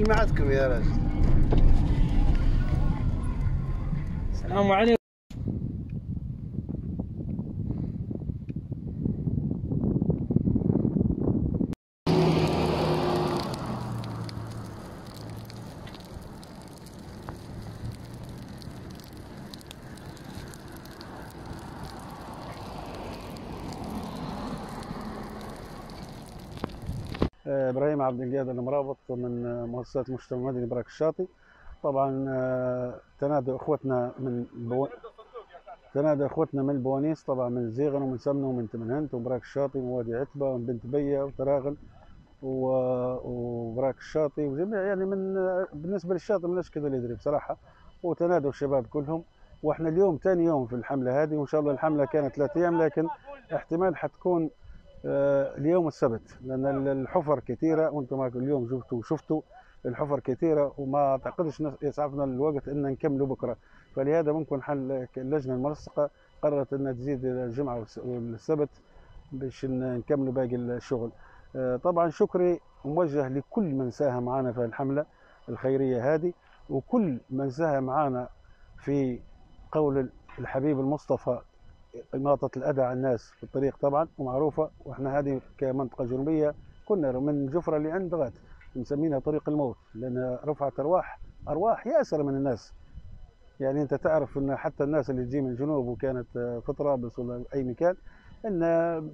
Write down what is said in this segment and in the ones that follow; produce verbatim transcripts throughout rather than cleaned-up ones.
معكم يا راجل. السلام عليكم. ابراهيم عبد القادر المرابط من مؤسسات المجتمع المدني براك الشاطئ. طبعا تنادى اخوتنا من بو... تنادى اخوتنا من البوانيس، طبعا من زيغن ومن سمنه ومن تمنهنت وبراك الشاطئ ووادي عتبه ومن بنت بيه وتراغن و... وبراك الشاطئ وجميع، يعني من بالنسبه للشاطئ من كذا اللي يدري بصراحه. وتنادوا الشباب كلهم. واحنا اليوم ثاني يوم في الحمله هذه، وان شاء الله الحمله كانت ثلاث ايام، لكن احتمال حتكون اليوم السبت، لان الحفر كثيره وانتم اليوم شفتوا شفتوا الحفر كثيره، وما اعتقدش يسعفنا الوقت ان نكملوا بكره. فلهذا ممكن حل اللجنه المنسقه قررت انها تزيد الجمعه والسبت باش نكملوا باقي الشغل. طبعا شكري موجه لكل من ساهم معنا في الحمله الخيريه هذه، وكل من ساهم معنا في قول الحبيب المصطفى إماطة الأذى عن الناس في الطريق طبعا ومعروفة. واحنا هذه كمنطقة جنوبية كنا من جفرة اللي عند غات مسمينها طريق الموت، لأن رفعت أرواح أرواح ياسر من الناس. يعني أنت تعرف أن حتى الناس اللي تجي من الجنوب وكانت في طرابلس ولا أي مكان، أن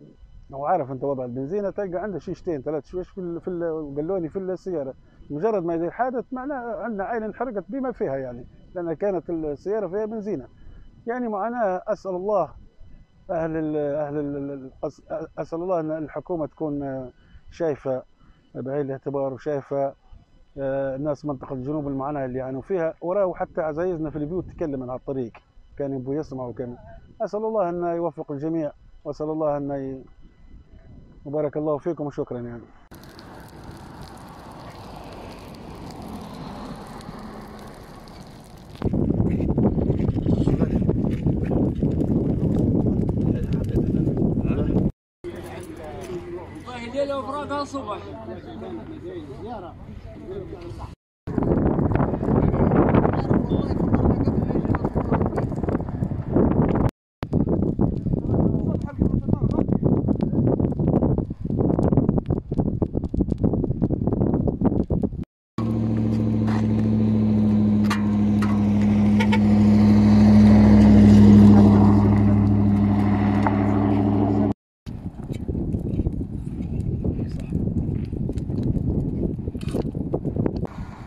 وعارف أنت وضع البنزينة تلقى عنده شيشتين ثلاث شويش في في قالوني في السيارة، مجرد ما يدير حادث معناه عندنا عين انحرقت بما فيها، يعني لأن كانت السيارة فيها بنزينة. يعني معناها أسأل الله اهل ال اهل ال اسال الله ان الحكومه تكون شايفه بعين الاعتبار وشايفه الناس منطقه الجنوب المعاناه اللي يعانوا فيها، وراه حتى عزايزنا في البيوت تكلم عن الطريق كان يبغوا يسمعوا. كان اسال الله ان يوفق الجميع، واسال الله ان ي... وبارك الله فيكم وشكرا. يعني يدير اوراقها الصبح.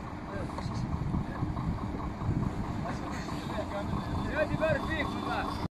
يبارك فيك.